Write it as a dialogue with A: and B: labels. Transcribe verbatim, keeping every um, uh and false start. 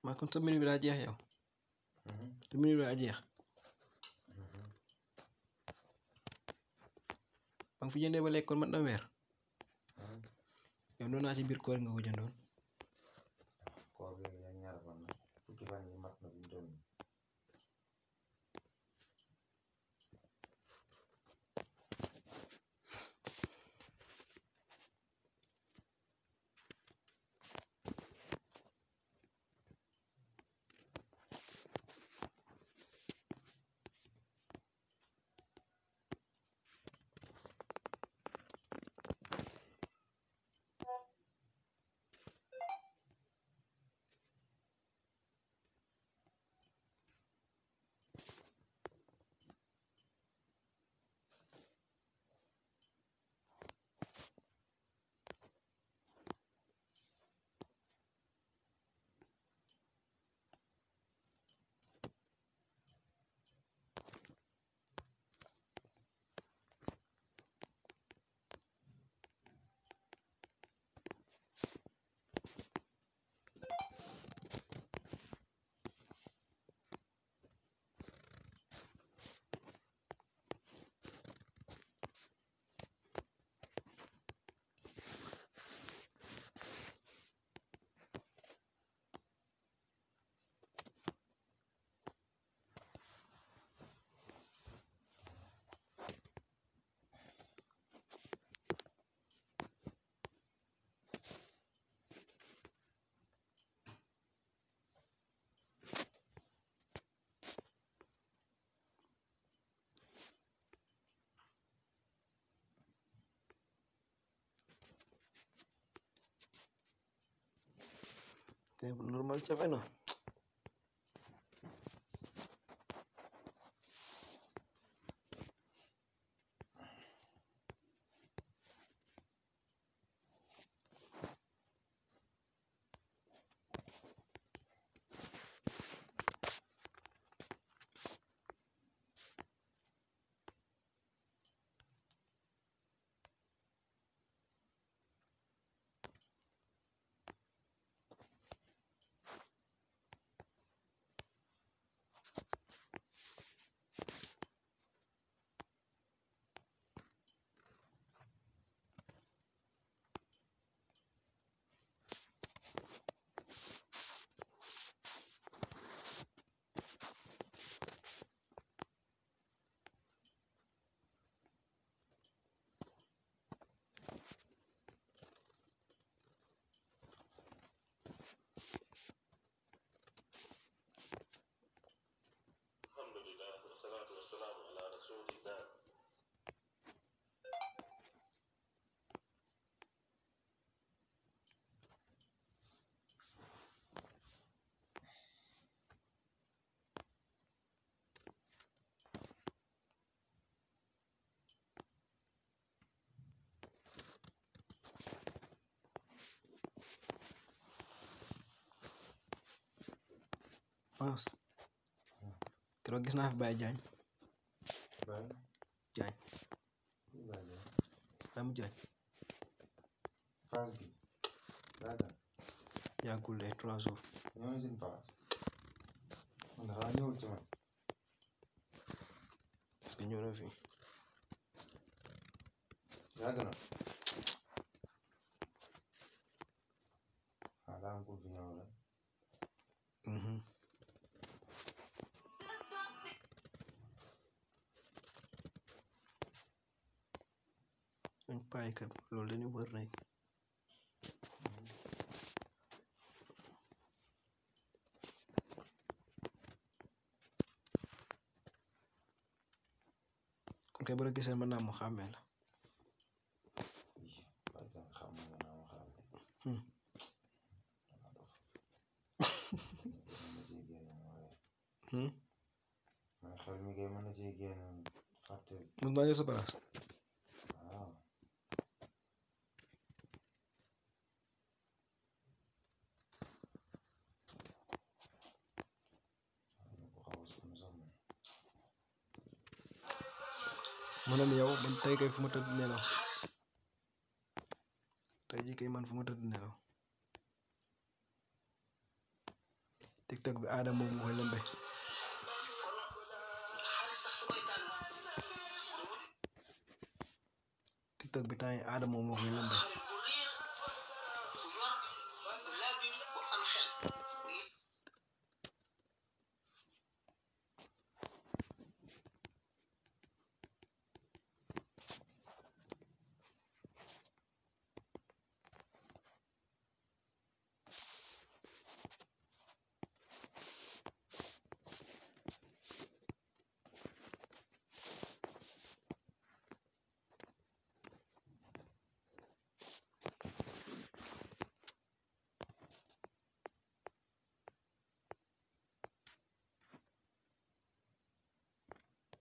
A: maa kon sa minute bi daa jeex yow. te minute bi daa jeex. ba nga fi jëndee ba lekk kon mat na weer. yow noonu naa ci biir koor nga ko jëndoon.
B: koor bi yaa ñaar fan la fukki fan yi mat na bi mu toll nii.
A: te normal jafe na. Maas keroog gis naa fi Baye Diagne.
B: Baye
A: Diagne.
B: Baye Diagne.
A: Baye mu Diagne.
B: phase bi yaakaar.
A: yàggul de trois jours.
B: ñoo ngi seen phase. man dafa ñëwul ci man.
A: parce que ñëw na fi.
B: yàgg na. ah daa am ku fi ñëw la.
A: dañ paay kat loolu dañu wër rek. kon kay bu la gisee mën naa mu xàmmee la.
B: man xel mi kay mën na cee génn fàtte.
A: mën naa ñëw sa place.
B: waaw.
A: ma ne yow man tey kay fu ma tëdd nelaw tey jii kay man fu ma tëdd nelaw TikTok bi aada moom moo koy lëmbe TikTok bi temps yi aada moom moo koy lëmbe